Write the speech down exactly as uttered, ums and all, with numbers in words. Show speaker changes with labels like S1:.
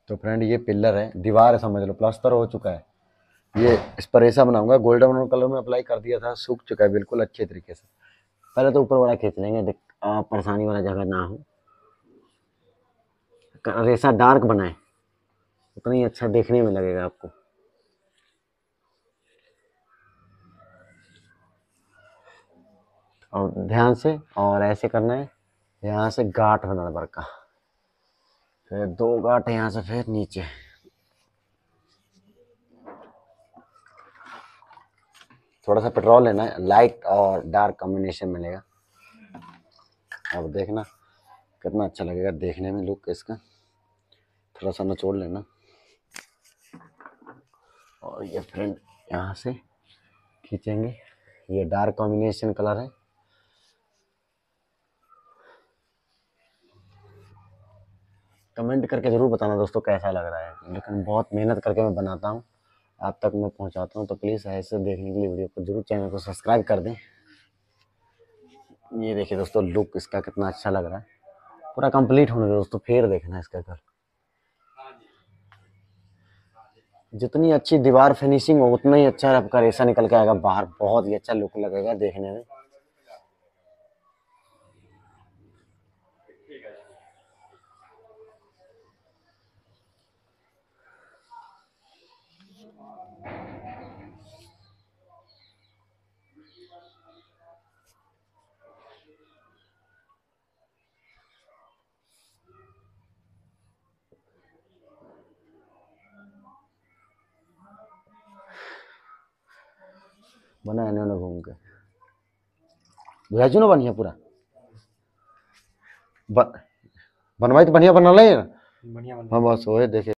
S1: तो फ्रेंड ये पिलर है, दीवार है समझ लो, प्लास्टर हो चुका है। ये इस पर ऐसा बनाऊंगा, गोल्डन कलर में अप्लाई कर दिया था, सूख चुका है बिल्कुल अच्छे तरीके से। पहले तो ऊपर वाला खींच लेंगे, दिक- आ, परेशानी वाला जगह ना हो, रेसा डार्क बनाए, उतना ही अच्छा देखने में लगेगा आपको। और ध्यान से, और ऐसे करना है, यहाँ से गांठ बना बड़का, फिर दो गांठ यहाँ से, फिर नीचे। थोड़ा सा पेट्रोल लेना है, लाइट और डार्क कॉम्बिनेशन मिलेगा। अब देखना कितना अच्छा लगेगा देखने में लुक इसका। थोड़ा सा निचोड़ लेना, और ये फ्रेंड यहाँ से खींचेंगे। ये डार्क कॉम्बिनेशन कलर है। कमेंट करके ज़रूर बताना दोस्तों कैसा लग रहा है, लेकिन बहुत मेहनत करके मैं बनाता हूँ, आप तक मैं पहुँचाता हूँ। तो प्लीज़ ऐसे देखने के लिए वीडियो को जरूर, चैनल को सब्सक्राइब कर दें। ये देखिए दोस्तों लुक इसका कितना अच्छा लग रहा है। पूरा कंप्लीट होने दो दोस्तों, फिर देखना इसका कलर। जितनी अच्छी दीवार फिनिशिंग हो उतना ही अच्छा आपका रेसा निकल के आएगा बाहर, बहुत ही अच्छा लुक लगेगा देखने में। बना इन्होंने घूम के, भेजू ना बढ़िया पूरा बन, बनवाई तो बढ़िया बना ले। हाँ बस वो है देखे।